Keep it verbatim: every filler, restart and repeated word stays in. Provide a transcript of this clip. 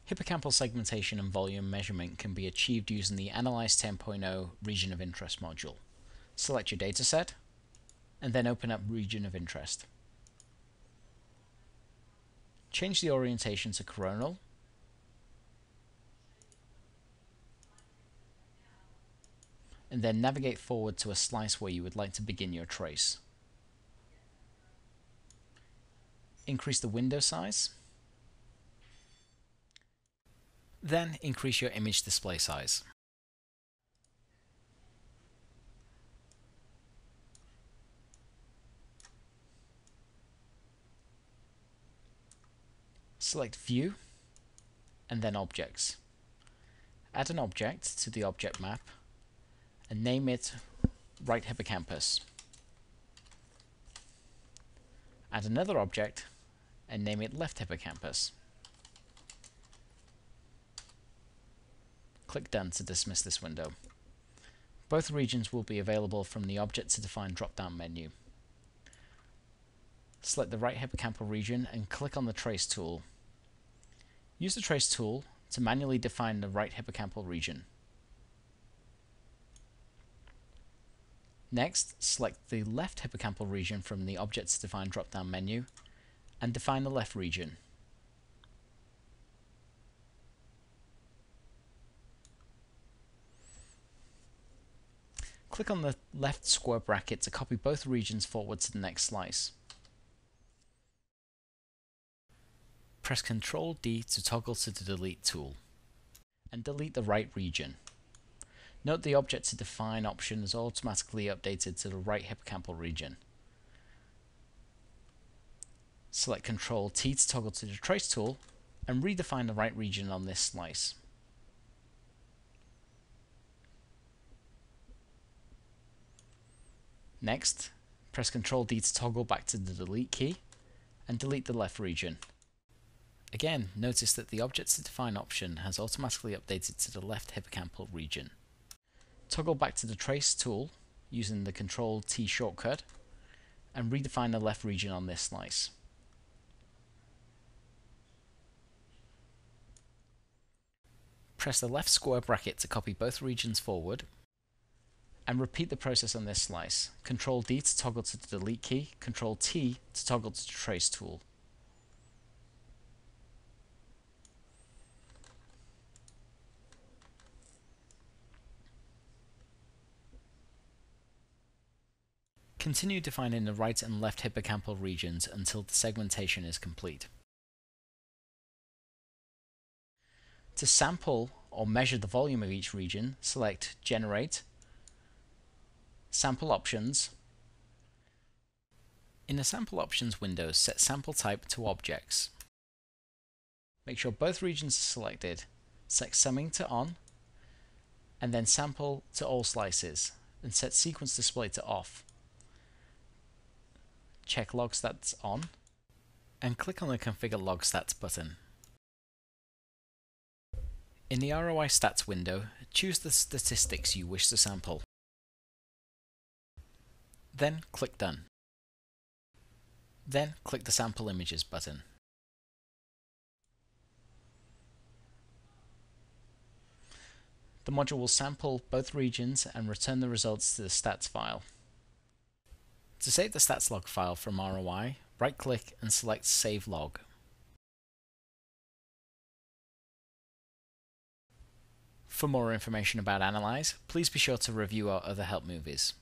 Hippocampal segmentation and volume measurement can be achieved using the Analyze ten point oh Region of Interest module. Select your dataset, and then open up Region of Interest. Change the orientation to coronal, and then navigate forward to a slice where you would like to begin your trace. Increase the window size, then increase your image display size. Select View, and then Objects. Add an object to the object map, and name it Right Hippocampus. Add another object, and name it Left Hippocampus. Click Done to dismiss this window. Both regions will be available from the Object to Define drop-down menu. Select the right hippocampal region and click on the Trace tool. Use the Trace tool to manually define the right hippocampal region. Next, select the left hippocampal region from the Object to Define drop-down menu and define the left region. Click on the left square bracket to copy both regions forward to the next slice. Press control D to toggle to the Delete tool, and delete the right region. Note the Object to Define option is automatically updated to the right hippocampal region. Select control T to toggle to the Trace tool, and redefine the right region on this slice. Next, press control D to toggle back to the Delete key, and delete the left region. Again, notice that the Object to Define option has automatically updated to the left hippocampal region. Toggle back to the Trace tool using the control T shortcut, and redefine the left region on this slice. Press the left square bracket to copy both regions forward, and repeat the process on this slice. control D to toggle to the Delete key, control T to toggle to the Trace tool. Continue defining the right and left hippocampal regions until the segmentation is complete. To sample or measure the volume of each region, select Generate, Sample Options. In the Sample Options window, set Sample Type to Objects. Make sure both regions are selected, set Summing to On, and then Sample to All Slices, and set Sequence Display to Off. Check Log Stats on, and click on the Configure Log Stats button. In the R O I Stats window, choose the statistics you wish to sample. Then click Done. Then click the Sample Images button. The module will sample both regions and return the results to the stats file. To save the stats log file from R O I, right-click and select Save Log. For more information about Analyze, please be sure to review our other help movies.